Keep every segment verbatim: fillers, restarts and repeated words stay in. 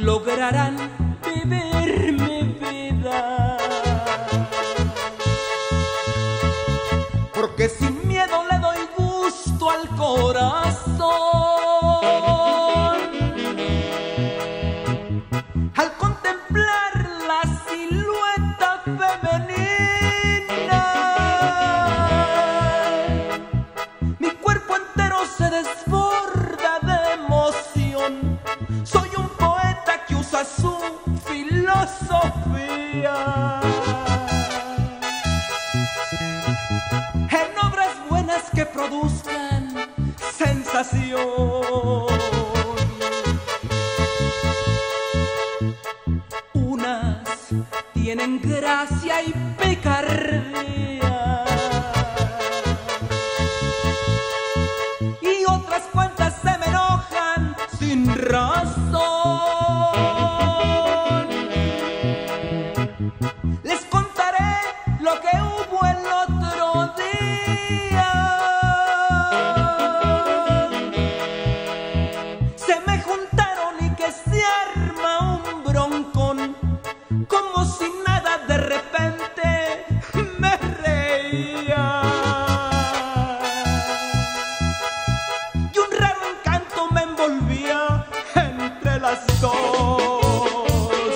lograrán vivir mi vida. Porque sin miedo le doy gusto al corazón al contemplar la silueta femenina. Mi cuerpo entero se desborda de emoción. Soy un poeta que usa su filosofía en obras buenas que produzcan sensación. Unas tienen gracia y picardía y otras cuantas se me enojan sin razón. Les contaré lo que hubo el otro día. Se me juntaron y que se arma un broncón. Como si nada de repente me reía y un raro encanto me envolvía entre las dos.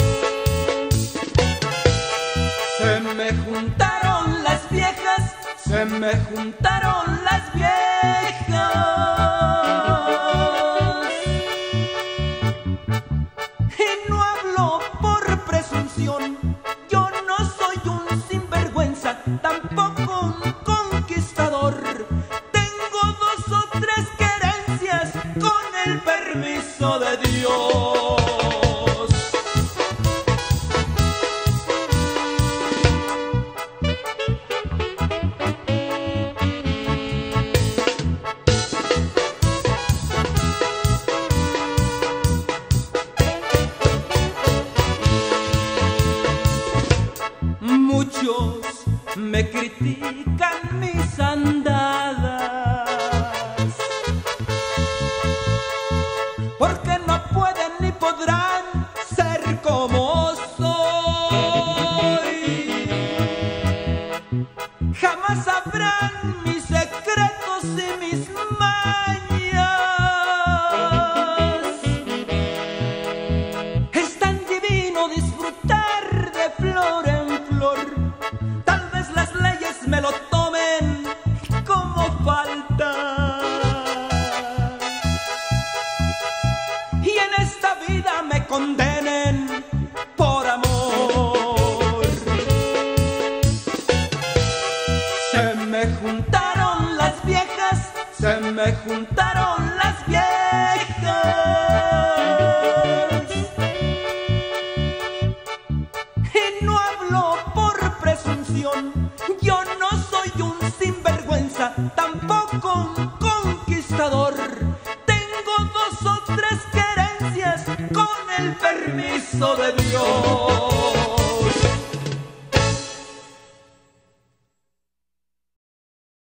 Se me juntaron las viejas, se me juntaron las viejas y no hablo por presunción. Yo no soy un sinvergüenza, tampoco un conquistador. Tengo dos o tres querencias con el permiso de Dios. Muchos me critican mis andadas porque no pueden ni podrán ser como soy. Jamás sabrán mis secretos y mis mañas. Es tan divino disfrutar de flor en flor. Tal vez las leyes me lo tomen como falta y en esta vida me condenen por amor. Se me juntaron las viejas, se me juntaron las viejas y no hablo por presunción. Yo no soy un sinvergüenza, tampoco un